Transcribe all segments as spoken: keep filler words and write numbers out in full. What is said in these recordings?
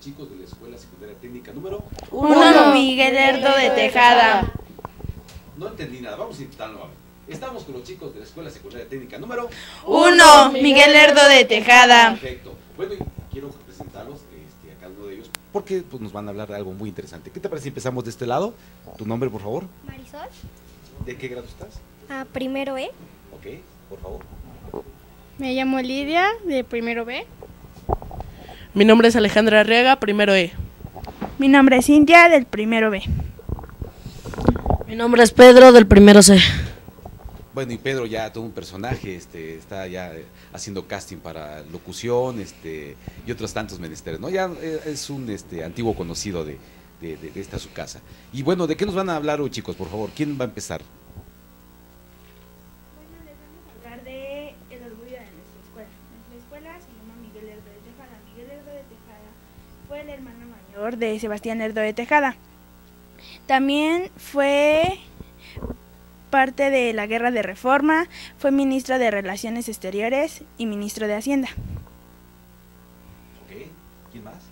chicos de la Escuela Secundaria Técnica número uno. Miguel Lerdo de Tejada. No entendí nada, vamos a intentarlo nuevamente. Estamos con los chicos de la Escuela Secundaria Técnica número uno. Miguel Lerdo de Tejada. Perfecto. Bueno, y quiero presentarlos este, a cada uno de ellos porque pues, nos van a hablar de algo muy interesante. ¿Qué te parece si empezamos de este lado? ¿Tu nombre, por favor? Marisol. ¿De qué grado estás? A primero E. Ok, por favor. Me llamo Lidia, de primero B. Mi nombre es Alejandra Arriaga, primero E. Mi nombre es Cintia, del primero B. Mi nombre es Pedro, del primero C. Bueno, y Pedro ya todo un personaje, este, está ya haciendo casting para locución, este, y otros tantos menesteres, ¿no? Ya es un este, antiguo conocido de, de, de, de esta su casa. Y bueno, ¿de qué nos van a hablar hoy, chicos, por favor? ¿Quién va a empezar? Bueno, les vamos a hablar de el orgullo de nuestra escuela. Nuestra escuela se llama Miguel Lerdo de Tejada. Miguel Lerdo de Tejada fue el hermano mayor de Sebastián Lerdo de Tejada. También fue parte de la Guerra de Reforma, fue ministro de Relaciones Exteriores y ministro de Hacienda. Ok, ¿quién más?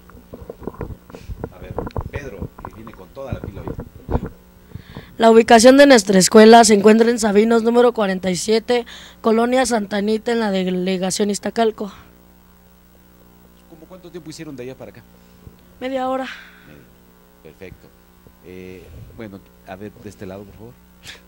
A ver, Pedro, que viene con toda la pila hoy. La ubicación de nuestra escuela se encuentra en Sabinos número cuarenta y siete, Colonia Santa Anita, en la delegación Iztacalco. ¿Cómo cuánto tiempo hicieron de allá para acá? Media hora. Medio. Perfecto. Eh, bueno, a ver, de este lado, por favor.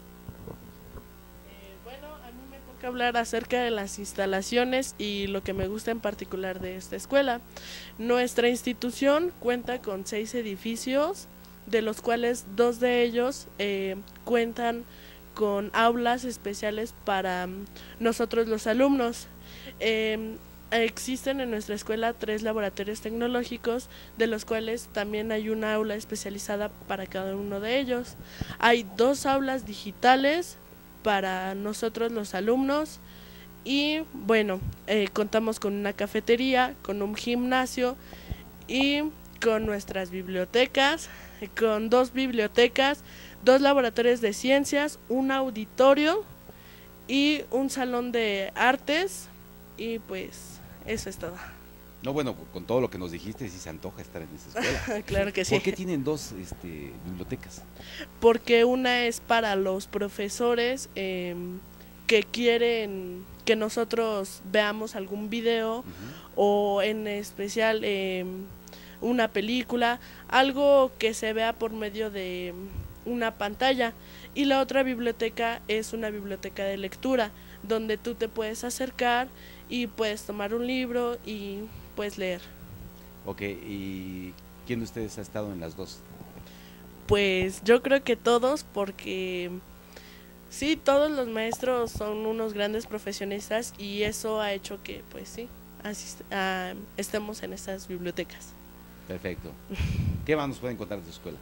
Que hablar acerca de las instalaciones y lo que me gusta en particular de esta escuela. Nuestra institución cuenta con seis edificios, de los cuales dos de ellos eh, cuentan con aulas especiales para nosotros los alumnos. Eh, existen en nuestra escuela tres laboratorios tecnológicos, de los cuales también hay una aula especializada para cada uno de ellos. Hay dos aulas digitales para nosotros los alumnos y bueno, eh, contamos con una cafetería, con un gimnasio y con nuestras bibliotecas, con dos bibliotecas, dos laboratorios de ciencias, un auditorio y un salón de artes y pues eso es todo. No, bueno, con todo lo que nos dijiste, sí se antoja estar en esa escuela. Claro que sí. ¿Por qué tienen dos este, bibliotecas? Porque una es para los profesores eh, que quieren que nosotros veamos algún video, uh-huh, o en especial eh, una película, algo que se vea por medio de una pantalla. Y la otra biblioteca es una biblioteca de lectura, donde tú te puedes acercar y puedes tomar un libro y puedes leer. Ok, ¿y quién de ustedes ha estado en las dos? Pues yo creo que todos, porque sí, todos los maestros son unos grandes profesionistas y eso ha hecho que, pues sí, asist- uh, estemos en estas bibliotecas. Perfecto. ¿Qué más nos pueden contar de su escuela?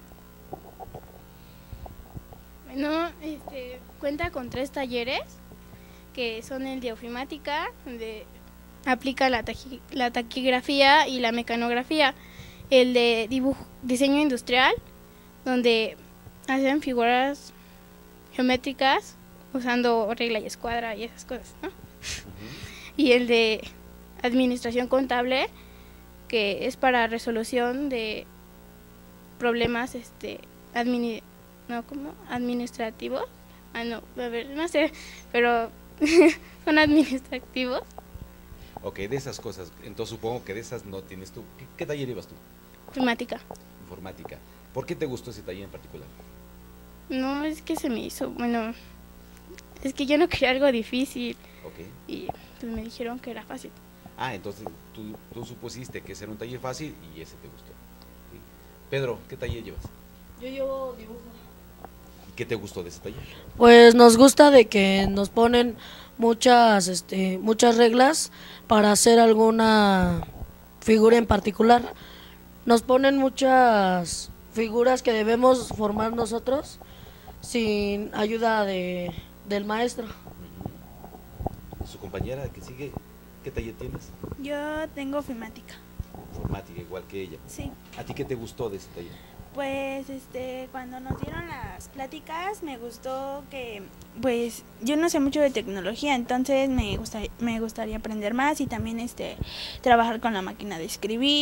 Bueno, este, cuenta con tres talleres, que son el de ofimática, donde aplica la, taqui, la taquigrafía y la mecanografía, el de dibujo, diseño industrial, donde hacen figuras geométricas usando regla y escuadra y esas cosas, ¿no? Uh-huh. Y el de administración contable, que es para resolución de problemas este admini, no, ¿cómo? administrativos. Ah, no, a ver, no sé, pero son administrativos. Ok, de esas cosas, entonces supongo que de esas no tienes tú. ¿Qué, qué taller llevas tú? Informática. Informática. ¿Por qué te gustó ese taller en particular? No, es que se me hizo, bueno, es que yo no quería algo difícil. Ok. Y pues me dijeron que era fácil. Ah, entonces tú, tú supusiste que ese era un taller fácil y ese te gustó. ¿Sí? Pedro, ¿qué taller llevas? Yo llevo dibujo. ¿Y qué te gustó de ese taller? Pues nos gusta de que nos ponen muchas, este, muchas reglas para hacer alguna figura en particular. Nos ponen muchas figuras que debemos formar nosotros sin ayuda de, del maestro. Uh-huh. ¿Su compañera que sigue, qué taller tienes? Yo tengo ofimática. Informática, igual que ella. Sí. ¿A ti qué te gustó de ese taller? Pues este, cuando nos dieron las pláticas me gustó que, pues yo no sé mucho de tecnología, entonces me gusta, me gustaría aprender más y también este trabajar con la máquina de escribir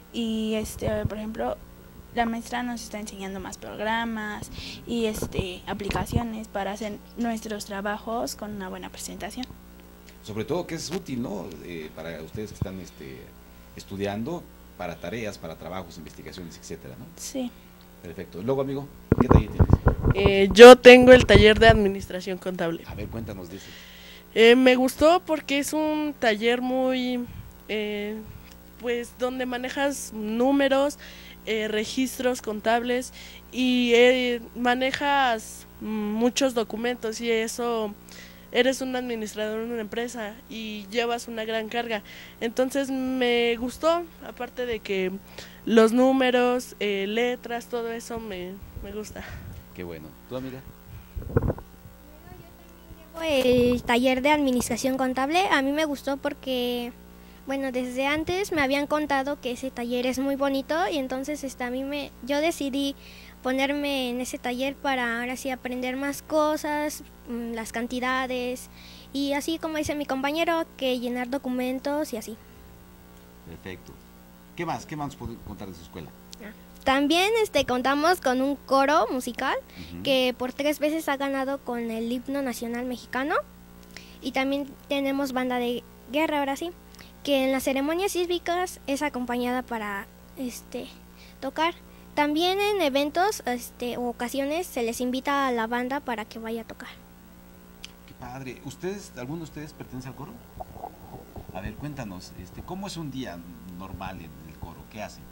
y este, por ejemplo, la maestra nos está enseñando más programas y este aplicaciones para hacer nuestros trabajos con una buena presentación. Sobre todo que es útil, ¿no? Eh, para ustedes que están este, estudiando, para tareas, para trabajos, investigaciones, etcétera, ¿no? Sí. Perfecto. Luego, amigo, ¿qué taller tienes? Eh, yo tengo el taller de administración contable. A ver, cuéntanos de eso. Eh, me gustó porque es un taller muy, eh, pues, donde manejas números, eh, registros contables y eh, manejas muchos documentos y eso, eres un administrador de una empresa y llevas una gran carga. Entonces me gustó, aparte de que los números, eh, letras, todo eso me, me gusta. Qué bueno. ¿Tu amiga? El taller de administración contable a mí me gustó porque, bueno, desde antes me habían contado que ese taller es muy bonito y entonces este, a mí me, yo decidí ponerme en ese taller para ahora sí aprender más cosas, las cantidades y así como dice mi compañero, que llenar documentos y así. Perfecto. ¿Qué más? ¿Qué más nos puede contar de su escuela? También este, contamos con un coro musical Uh-huh. que por tres veces ha ganado con el himno nacional mexicano y también tenemos banda de guerra ahora sí, que en las ceremonias cívicas es acompañada para este, tocar. También en eventos este, o ocasiones se les invita a la banda para que vaya a tocar. Qué padre. ¿Ustedes, alguno de ustedes pertenece al coro? A ver, cuéntanos, este, ¿cómo es un día normal en el coro? ¿Qué hacen?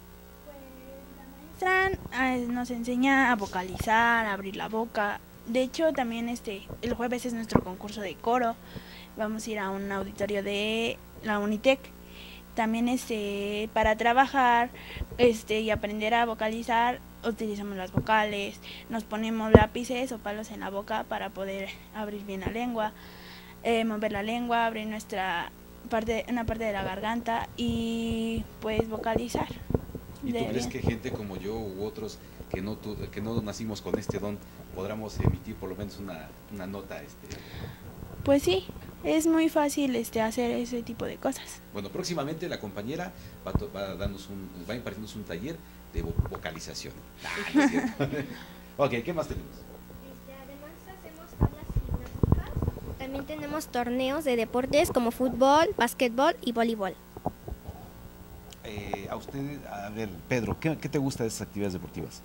La maestra eh, nos enseña a vocalizar, a abrir la boca. De hecho, también este el jueves es nuestro concurso de coro. Vamos a ir a un auditorio de la Unitec. También este para trabajar este y aprender a vocalizar utilizamos las vocales, nos ponemos lápices o palos en la boca para poder abrir bien la lengua, eh, mover la lengua, abrir nuestra parte, una parte de la garganta y pues vocalizar. ¿Y tú de crees bien. que gente como yo u otros que no tu, que no nacimos con este don podamos emitir por lo menos una, una nota? Este... Pues sí, es muy fácil este hacer ese tipo de cosas. Bueno, próximamente la compañera va, to, va, a darnos un, va a impartirnos un taller de vo vocalización. Ah, no es cierto. Ok, ¿qué más tenemos? Este, además hacemos tablas gimnásticas. También tenemos torneos de deportes como fútbol, básquetbol y voleibol. Eh, a usted, a ver, Pedro, ¿qué, ¿qué te gusta de esas actividades deportivas?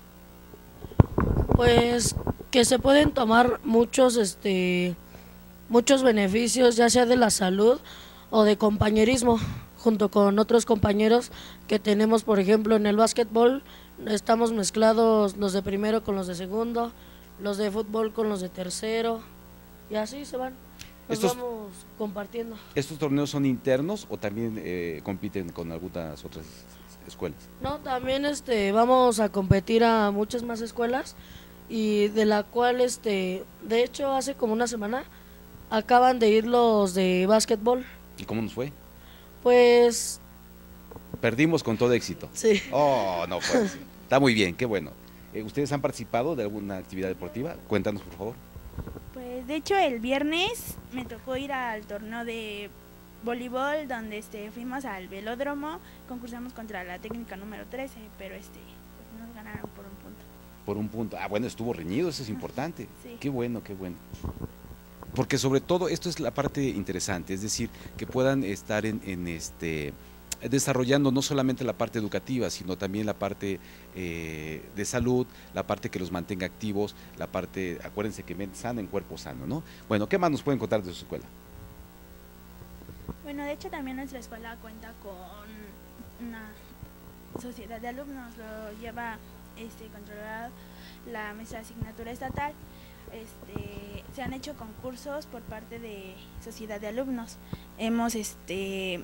Pues que se pueden tomar muchos, este, muchos beneficios, ya sea de la salud o de compañerismo, junto con otros compañeros que tenemos, por ejemplo, en el básquetbol, estamos mezclados los de primero con los de segundo, los de fútbol con los de tercero, y así se van, nos Estos- vamos compartiendo. ¿Estos torneos son internos o también eh, compiten con algunas otras escuelas? No, también este vamos a competir a muchas más escuelas y de la cual este de hecho hace como una semana acaban de ir los de básquetbol. ¿Y cómo nos fue? Pues Perdimos con todo éxito. sí. Oh, no puede ser. Está muy bien, qué bueno. Eh, ¿Ustedes han participado de alguna actividad deportiva? Cuéntanos, por favor. Pues de hecho el viernes me tocó ir al torneo de voleibol donde este fuimos al velódromo, concursamos contra la técnica número trece, pero este pues, nos ganaron por un punto. Por un punto. Ah, bueno, estuvo reñido, eso es importante. Sí. Qué bueno, qué bueno. Porque sobre todo esto es la parte interesante, es decir, que puedan estar en, en este desarrollando no solamente la parte educativa, sino también la parte eh, de salud, la parte que los mantenga activos, la parte, acuérdense que mente sana en cuerpo sano, ¿no? Bueno, ¿qué más nos pueden contar de su escuela? Bueno, de hecho también nuestra escuela cuenta con una sociedad de alumnos, lo lleva este controlado la mesa de asignatura estatal. Este, se han hecho concursos por parte de sociedad de alumnos. Hemos este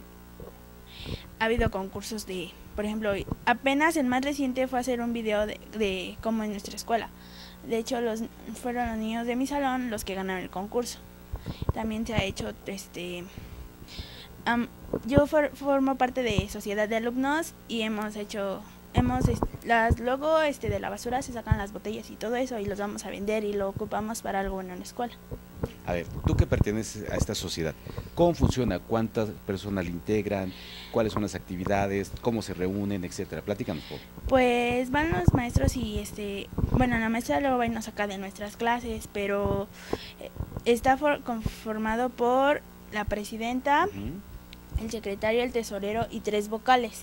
ha habido concursos de, por ejemplo, apenas el más reciente fue hacer un video de, de cómo en nuestra escuela. De hecho, los fueron los niños de mi salón los que ganaron el concurso. También se ha hecho este Um, yo for, formo parte de sociedad de alumnos y hemos hecho, hemos est- las luego este de la basura se sacan las botellas y todo eso y los vamos a vender y lo ocupamos para algo en la escuela. A ver, tú que perteneces a esta sociedad, ¿cómo funciona? ¿Cuántas personas la integran? ¿Cuáles son las actividades? ¿Cómo se reúnen? Etcétera. Platícanos, por favor. Pues van los maestros y este, bueno, la maestra luego va y nos saca de nuestras clases, pero eh, está for- conformado por la presidenta, Ujú. el secretario, el tesorero y tres vocales.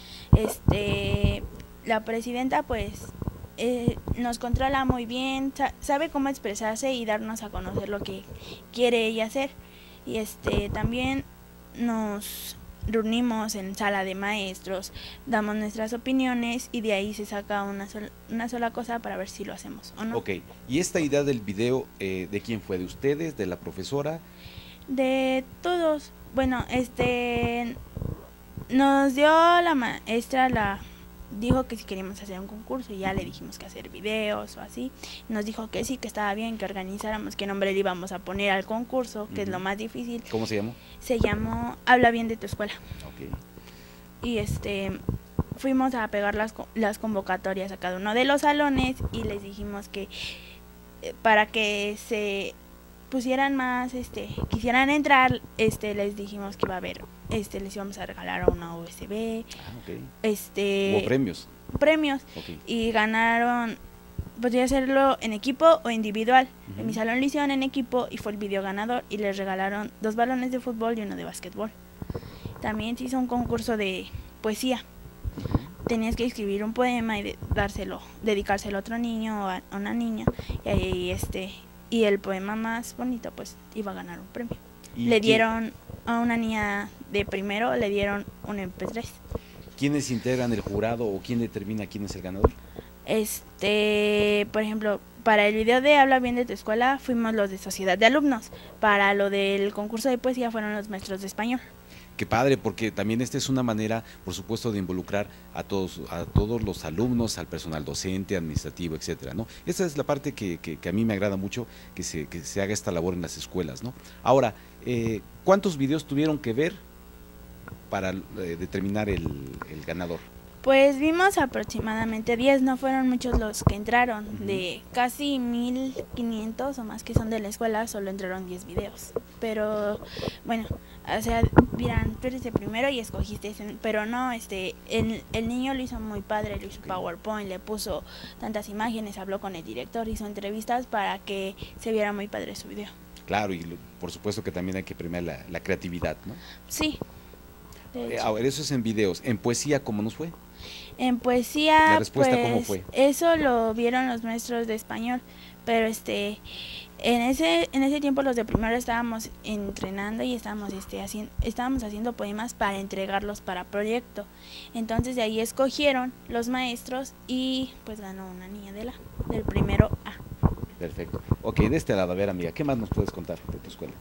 Este, la presidenta pues eh, nos controla muy bien, sa- sabe cómo expresarse y darnos a conocer lo que quiere ella hacer. Y este también nos reunimos en sala de maestros, damos nuestras opiniones y de ahí se saca una, sol- una sola cosa para ver si lo hacemos o no. Ok, y esta idea del video, eh, ¿de quién fue? ¿De ustedes? ¿De la profesora? De todos, bueno, este nos dio la maestra, la dijo que si queríamos hacer un concurso y ya le dijimos que hacer videos o así, nos dijo que sí, que estaba bien, que organizáramos, qué nombre le íbamos a poner al concurso, que es lo Ujú. más difícil. ¿Cómo se llamó? Se llamó Habla bien de tu escuela. Ok. Y este fuimos a pegar las, co- las convocatorias a cada uno de los salones y les dijimos que eh, para que se pusieran más, este, quisieran entrar, este, les dijimos que iba a haber, este, les íbamos a regalar una U S B, Ah, ok. este, Hubo premios. premios Ok. y ganaron, podría hacerlo en equipo o individual. Ujú. En mi salón lo hicieron en equipo y fue el video ganador y les regalaron dos balones de fútbol y uno de básquetbol. También se hizo un concurso de poesía. Tenías que escribir un poema y de- dárselo, dedicárselo a otro niño o a a una niña y ahí este y el poema más bonito pues iba a ganar un premio. ¿Y Le quién- dieron a una niña de primero, le dieron un eme pe tres. ¿Quiénes integran el jurado o quién determina quién es el ganador? Este, por ejemplo, para el video de Habla bien de tu escuela fuimos los de Sociedad de Alumnos. Para lo del concurso de poesía fueron los maestros de español. Qué padre, porque también esta es una manera, por supuesto, de involucrar a todos, a todos los alumnos, al personal docente, administrativo, etcétera, ¿no? Esta es la parte que, que, que a mí me agrada mucho, que se, que se haga esta labor en las escuelas, ¿no? Ahora, eh, ¿cuántos videos tuvieron que ver para eh, determinar el, el ganador? Pues vimos aproximadamente diez, no fueron muchos los que entraron. Ujú. De casi mil quinientos o más que son de la escuela, solo entraron diez videos. Pero bueno, o sea, dirán, tú eres el primero y escogiste ese, pero no, este, el, el niño lo hizo muy padre, le hizo Ok. PowerPoint, le puso tantas imágenes, habló con el director, hizo entrevistas para que se viera muy padre su video. Claro, y lo- por supuesto que también hay que premiar la, la creatividad, ¿no? Sí. de Eh, hecho. ahora, eso es en videos. ¿En poesía cómo nos fue? En poesía, La respuesta, pues, ¿cómo fue? eso lo vieron los maestros de español, pero este, en ese, en ese tiempo los de primero estábamos entrenando y estábamos, este, haciendo, estábamos haciendo poemas para entregarlos para proyecto. Entonces de ahí escogieron los maestros y pues ganó una niña de la, del primero A. Perfecto. Ok, de este lado, a ver, amiga, ¿qué más nos puedes contar de tu escuela?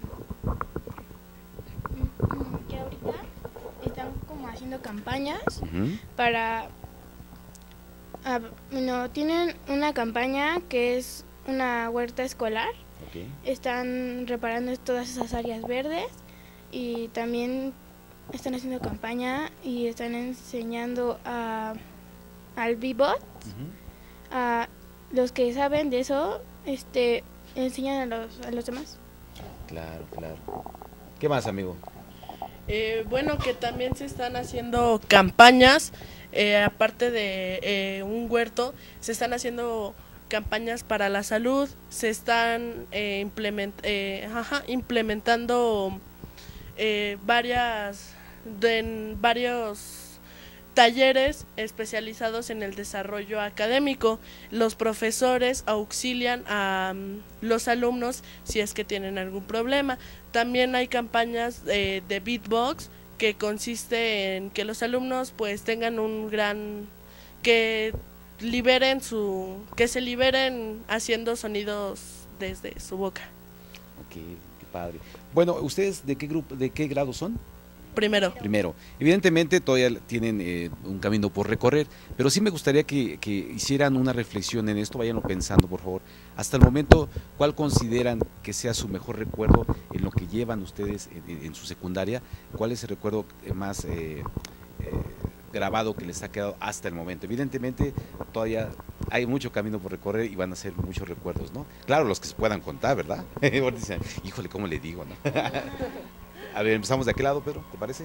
Mm, que ahorita están como haciendo campañas Ujú. para, ah, bueno, tienen una campaña que es una huerta escolar. Ok. Están reparando todas esas áreas verdes y también están haciendo campaña y están enseñando a, al B-Bot, Ujú. a los que saben de eso, este, enseñan a los, a los demás. Claro, claro. ¿Qué más, amigo? Eh, bueno, que también se están haciendo campañas, eh, aparte de eh, un huerto, se están haciendo campañas para la salud, se están eh, implement, eh, ajá, implementando eh, varias, de, en varios talleres especializados en el desarrollo académico. Los profesores auxilian a um, los alumnos si es que tienen algún problema. También hay campañas eh, de beatbox que consiste en que los alumnos pues tengan un gran, que liberen su, que se liberen haciendo sonidos desde su boca. Ok, qué padre. Bueno, ¿ustedes de qué grupo, de qué grado son? Primero. Primero, evidentemente todavía tienen eh, un camino por recorrer, pero sí me gustaría que, que hicieran una reflexión en esto, váyanlo pensando por favor. Hasta el momento, ¿cuál consideran que sea su mejor recuerdo en lo que llevan ustedes en, en- en su secundaria? ¿Cuál es el recuerdo eh, más eh, eh, grabado que les ha quedado hasta el momento? Evidentemente todavía hay mucho camino por recorrer y van a ser muchos recuerdos, ¿no? Claro, los que se puedan contar, ¿verdad? Dicen, híjole, ¿cómo le digo, no? A ver, empezamos de aquel lado, Pedro, ¿te parece?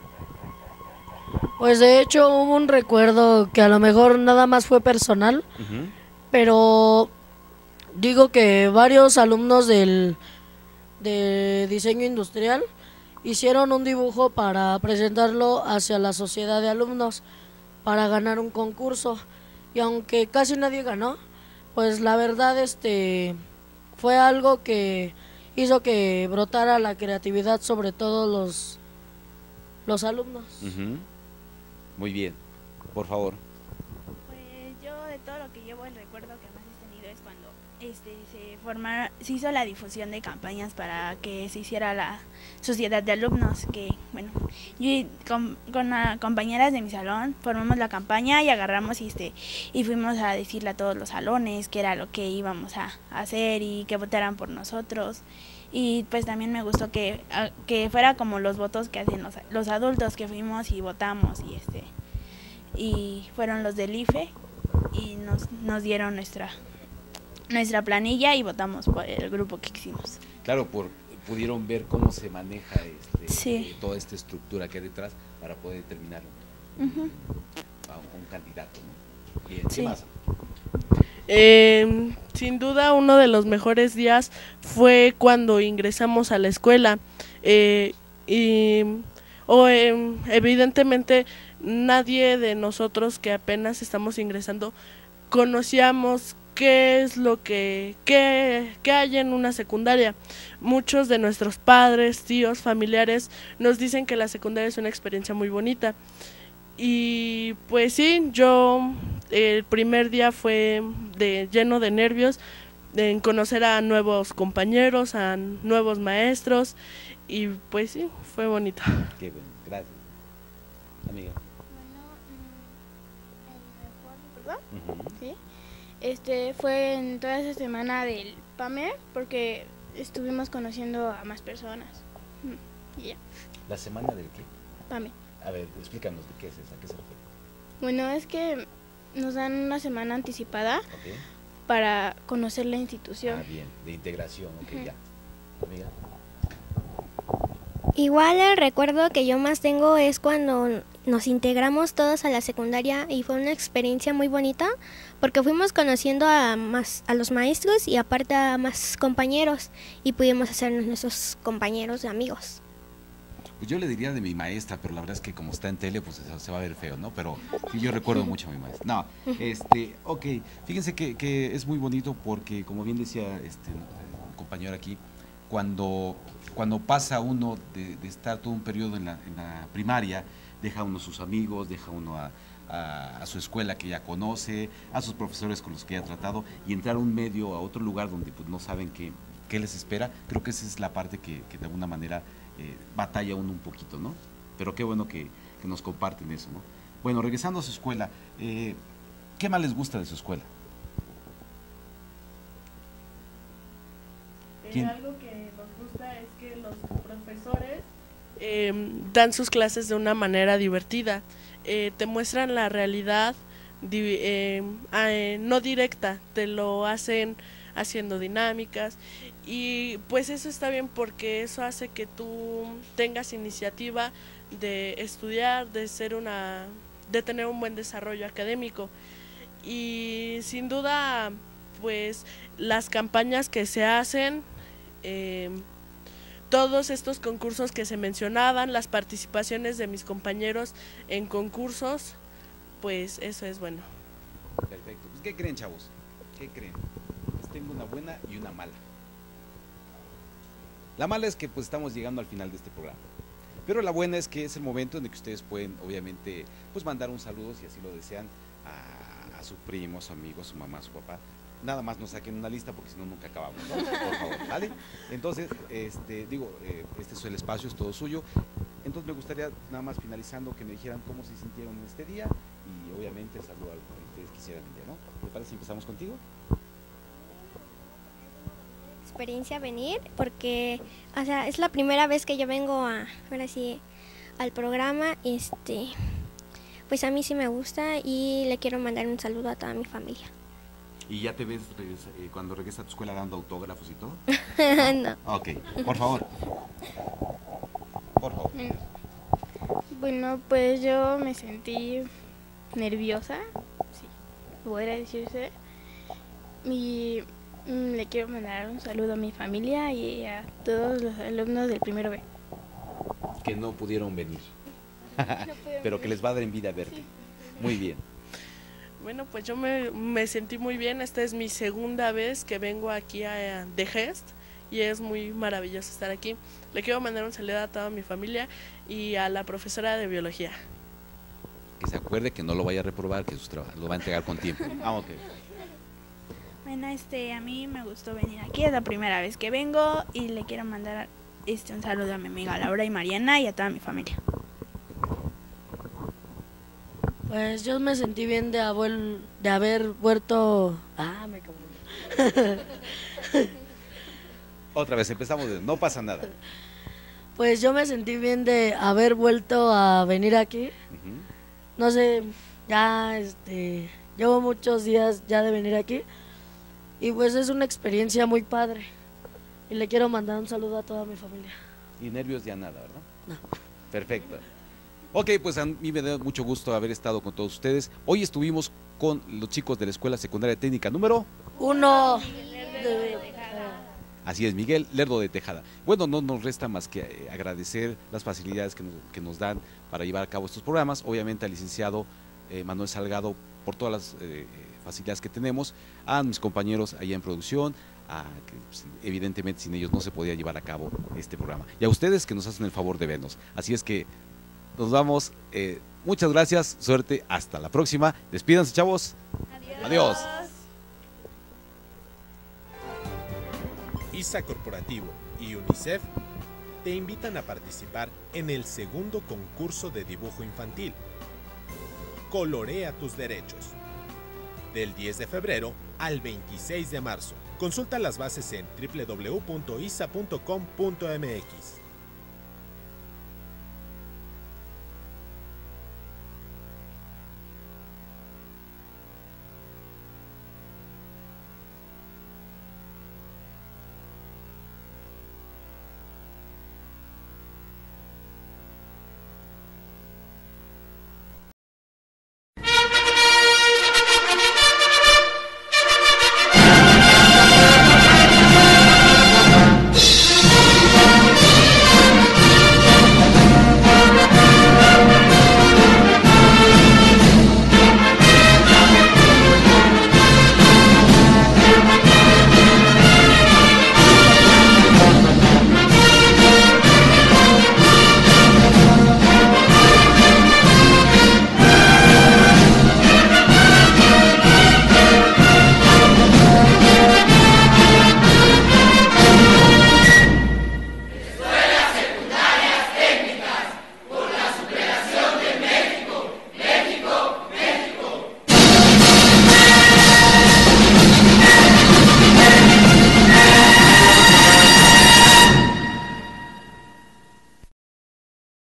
Pues de hecho hubo un recuerdo que a lo mejor nada más fue personal, Uh-huh. pero digo que varios alumnos del de diseño industrial hicieron un dibujo para presentarlo hacia la sociedad de alumnos para ganar un concurso, y aunque casi nadie ganó, pues la verdad este fue algo que hizo que brotara la creatividad sobre todos los los alumnos. Uh-huh. Muy bien, por favor. Pues yo de todo lo que llevo, el recuerdo que más he tenido es cuando este se formaron, se hizo la difusión de campañas para que se hiciera la sociedad de alumnos, que bueno, yo y con, con uh, compañeras de mi salón formamos la campaña y agarramos y este y fuimos a decirle a todos los salones qué era lo que íbamos a hacer y que votaran por nosotros. Y pues también me gustó que, a, que fuera como los votos que hacen los, los adultos, que fuimos y votamos y este y fueron los del I F E y nos, nos dieron nuestra nuestra planilla y votamos por el grupo que quisimos. Claro, por, pudieron ver cómo se maneja este, Sí. eh, toda esta estructura que hay detrás para poder determinar Uh-huh. a un, un candidato, ¿no? Bien, ¿qué Sí. más? Eh, sin duda uno de los mejores días fue cuando ingresamos a la escuela eh, y o, eh, evidentemente nadie de nosotros que apenas estamos ingresando conocíamos qué es lo que qué, qué hay en una secundaria. Muchos de nuestros padres, tíos, familiares nos dicen que la secundaria es una experiencia muy bonita. Y pues sí, yo el primer día fue de lleno de nervios, en conocer a nuevos compañeros, a nuevos maestros, y pues sí, fue bonito. Qué bueno, gracias. Amiga. ¿Verdad? Uh-huh. Sí. Este fue en toda esa semana del PAME, porque estuvimos conociendo a más personas. Mm, y ya, ¿La semana del qué? PAME. A ver, explícanos de qué es esa, ¿a qué se refiere? Bueno, es que nos dan una semana anticipada Ok. para conocer la institución. Ah, bien, de integración, ok, Ujú. ya. Amiga. Igual el recuerdo que yo más tengo es cuando nos integramos todos a la secundaria y fue una experiencia muy bonita porque fuimos conociendo a más a los maestros y aparte a más compañeros y pudimos hacernos nuestros compañeros de amigos. Pues yo le diría de mi maestra, pero la verdad es que como está en tele, pues se, se va a ver feo, ¿no? Pero sí, yo recuerdo mucho a mi maestra. No, este, ok, fíjense que, que es muy bonito porque, como bien decía este un compañero aquí, cuando, cuando pasa uno de, de estar todo un periodo en la, en la primaria, deja uno sus amigos, deja uno a, a, a su escuela que ya conoce, a sus profesores con los que ya ha tratado, y entrar a un medio, a otro lugar donde pues no saben qué, qué les espera, creo que esa es la parte que, que de alguna manera eh, batalla uno un poquito, ¿no? Pero qué bueno que, que nos comparten eso, ¿no? Bueno, regresando a su escuela, eh, ¿qué más les gusta de su escuela? Eh, algo que nos gusta es que los profesores eh, dan sus clases de una manera divertida, eh, te muestran la realidad di eh, eh, no directa, te lo hacen haciendo dinámicas y pues eso está bien porque eso hace que tú tengas iniciativa de estudiar, de ser una, de tener un buen desarrollo académico y sin duda pues las campañas que se hacen, eh, todos estos concursos que se mencionaban, las participaciones de mis compañeros en concursos, pues eso es bueno. Perfecto. Pues, ¿qué creen, chavos? ¿Qué creen? Les tengo una buena y una mala. La mala es que pues estamos llegando al final de este programa. Pero la buena es que es el momento en el que ustedes pueden, obviamente, pues mandar un saludo, si así lo desean, a, a su primo, su amigo, su mamá, su papá. Nada más no saquen una lista porque si no nunca acabamos, ¿no? Por favor, ¿vale? Entonces, este, digo, eh, este es el espacio, es todo suyo. Entonces me gustaría, nada más finalizando, que me dijeran cómo se sintieron en este día y obviamente saludo a lo que ustedes quisieran el día, ¿no? ¿Te parece si empezamos contigo? Experiencia venir porque, o sea, es la primera vez que yo vengo a, ahora sí, al programa, este, pues a mí sí me gusta y le quiero mandar un saludo a toda mi familia. ¿Y ya te ves regresa- eh, cuando regresas a tu escuela dando autógrafos y todo? No. Ok, por favor. Por favor. Bueno, pues yo me sentí nerviosa, sí, podría decirse. Y mm, le quiero mandar un saludo a mi familia y a todos los alumnos del primero B. Que no pudieron venir. Pero que les va a dar en vida verte. Muy bien. Bueno, pues yo me, me sentí muy bien. Esta es mi segunda vez que vengo aquí a The Gest y es muy maravilloso estar aquí. Le quiero mandar un saludo a toda mi familia y a la profesora de biología. Que se acuerde que no lo vaya a reprobar, que sus trabajos lo va a entregar con tiempo. Ah, ok. Bueno, este, a mí me gustó venir aquí, es la primera vez que vengo y le quiero mandar este un saludo a mi amiga Laura y Mariana y a toda mi familia. Pues yo me sentí bien de, abuel, de haber vuelto... Ah, me confundí. Otra vez, empezamos de no pasa nada. Pues yo me sentí bien de haber vuelto a venir aquí. Ujú. No sé, ya este, llevo muchos días ya de venir aquí. Y pues es una experiencia muy padre. Y le quiero mandar un saludo a toda mi familia. Y nervios ya nada, ¿verdad? No. Perfecto. Ok, pues a mí me da mucho gusto haber estado con todos ustedes. Hoy estuvimos con los chicos de la Escuela Secundaria Técnica número... Uno. Así es, Miguel Lerdo de Tejada. Bueno, no nos resta más que eh, agradecer las facilidades que nos, que nos dan para llevar a cabo estos programas. Obviamente al licenciado eh, Manuel Salgado por todas las eh, facilidades que tenemos, a mis compañeros allá en producción, a, que, pues, evidentemente sin ellos no se podía llevar a cabo este programa. Y a ustedes que nos hacen el favor de vernos. Así es que nos vamos. Eh, muchas gracias, suerte, hasta la próxima. Despídanse, chavos. Adiós. Adiós. I S A Corporativo y UNICEF te invitan a participar en el segundo concurso de dibujo infantil. Colorea tus derechos. Del diez de febrero al veintiséis de marzo. Consulta las bases en doble u doble u doble u punto i s a punto com punto m x.